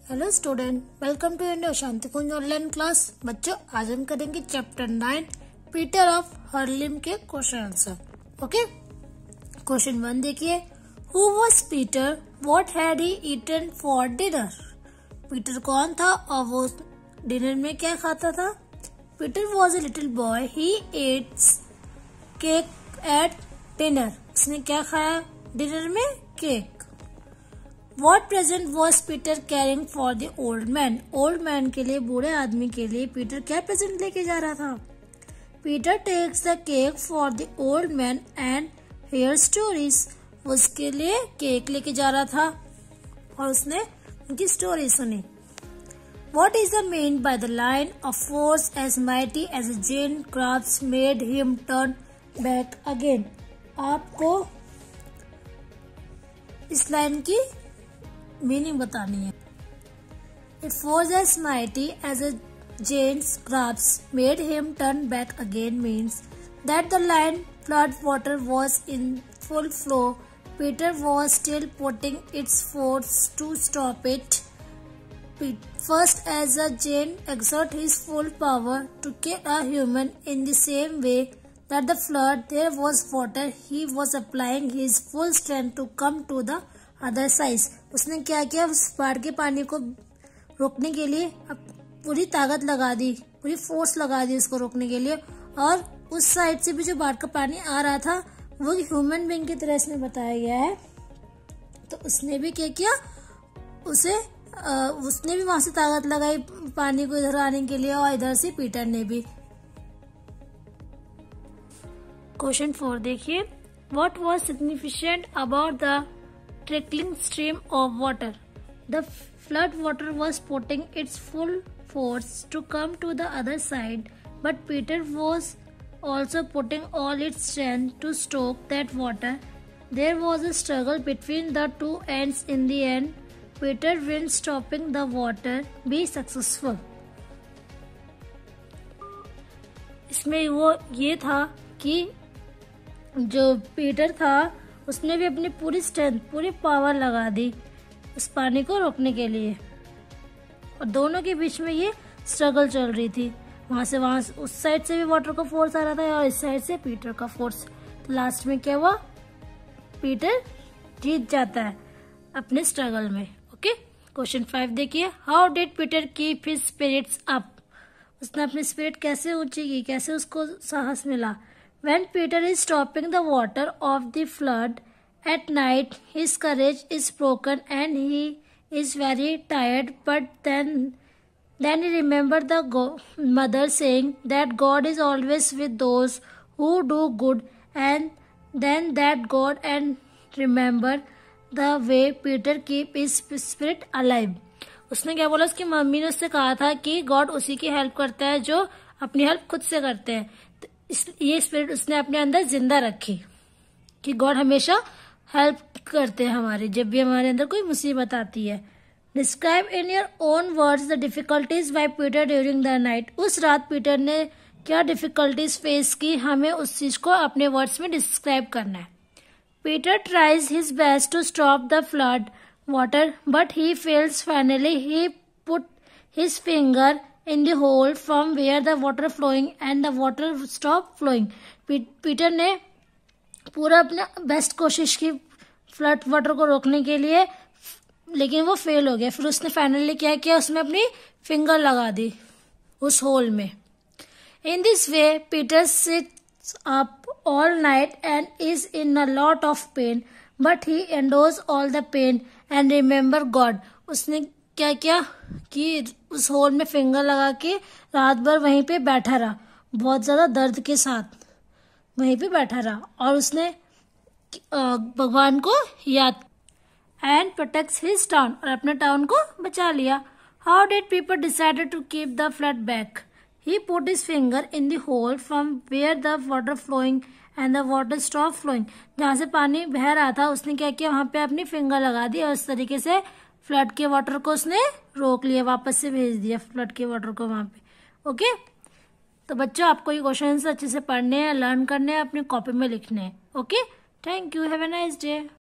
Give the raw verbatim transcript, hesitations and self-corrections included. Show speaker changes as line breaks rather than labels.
Hello student, welcome to India Shanti Kunj online class. बच्चों, आज हम करेंगे chapter nine Peter of Haarlem के question answer. Okay, question one देखिए। Who was Peter? What had he eaten for dinner? पीटर कौन था और वो डिनर में क्या खाता था? Peter was a little boy, he eats cake at dinner. उसने क्या खाया डिनर में? Cake. What present was Peter carrying for the old man? Old man के लिए, बूढ़े आदमी के लिए पीटर क्या प्रेजेंट लेके जा रहा था? Peter takes the cake for the old man and hears stories. उसके लिए केक लेके जा रहा था और उसने उनकी स्टोरी सुनी। What is the mean by the line of force as mighty as a giant crabs made him turn back again? आपको इस लाइन की मीनिंग बतानी है। It was as mighty as a giant's crabs made him turn back again means that the line flood water was in full flow. Peter was still putting its force to stop it. First, as a giant exert his full power to kill a human, in the same way that the flood there was water, he was applying his full strength to come to the other side. उसने क्या किया? उस बाढ़ के पानी को रोकने के लिए अब पूरी ताकत लगा दी, पूरी फोर्स लगा दी उसको रोकने के लिए। और उस साइड से भी जो बाढ़ का पानी आ रहा था वो ह्यूमन बीइंग की तरह इसमें बताया गया है। तो उसने भी क्या किया? उसे आ, उसने भी वहां से ताकत लगाई पानी को इधर आने के लिए, और इधर से पीटर ने भी। क्वेश्चन फोर देखिए। What was significant about the trickling stream of water? The flood water was putting its full force to come to the other side, but Peter was also putting all its strength to stoke that water. There was a struggle between the two ends. In the end, Peter wins, stopping the water be successful. इसमें वो ये था कि जो Peter था उसने भी अपनी पूरी स्ट्रेंथ, पूरी पावर लगा दी उस पानी को रोकने के लिए, और दोनों के बीच में ये स्ट्रगल चल रही थी। वहां से वहां उस साइड से भी वाटर का फोर्स आ रहा था और इस साइड से पीटर का फोर्स। तो लास्ट में क्या हुआ? पीटर जीत जाता है अपने स्ट्रगल में। ओके, क्वेश्चन फाइव देखिए। How did Peter keep his spirits up? उसने अपनी स्पिरिट कैसे ऊंची की, कैसे उसको साहस मिला? When Peter is stopping the water of the flood at night, his courage is broken and he is very tired. But then, then he remembered the go- mother saying that God is always with those who do good, and then that God and remember the way Peter keep his spirit alive. उसने क्या बोला? उसकी mummy ने उससे कहा था कि God उसी की हेल्प करता है जो अपनी हेल्प खुद से करते हैं। ये स्पिरिट उसने अपने अंदर जिंदा रखी कि गॉड हमेशा हेल्प करते हैं हमारे, जब भी हमारे अंदर कोई मुसीबत आती है। Describe in your own words the difficulties by Peter during the night. उस रात पीटर ने क्या डिफिकल्टीज फेस की, हमें उस चीज को अपने वर्ड्स में डिस्क्राइब करना है। Peter tries his best to stop the flood water but he fails. Finally he put his finger in the hole from where the water flowing and the water stopped flowing. Peter ने पूरा अपना best कोशिश की flood water को रोकने के लिए, लेकिन वो फेल हो गया। फिर उसने फाइनली क्या किया? उसमें अपनी फिंगर लगा दी उस होल में। In this way, Peter sits up all night and is in a lot of pain, but he endures all the pain and remember God. उसने क्या किया कि उस होल में फिंगर लगा के रात भर वहीं पे बैठा रहा, बहुत ज्यादा दर्द के साथ वहीं पे बैठा रहा, और उसने भगवान को याद एंड प्रोटेक्ट्स हिज टाउन, और अपने टाउन को बचा लिया। How did people decided to keep the flood back? He put his finger in the hole from where the water flowing and the water stop flowing. जहां से पानी बह रहा था उसने क्या किया? वहां पे अपनी फिंगर लगा दी और इस तरीके से फ्लड के वाटर को उसने रोक लिया, वापस से भेज दिया फ्लड के वाटर को वहां पे। ओके, तो बच्चों, आपको ये क्वेश्चन अच्छे से पढ़ने हैं, लर्न करने हैं, अपनी कॉपी में लिखने हैं। Okay, thank you, have a nice day.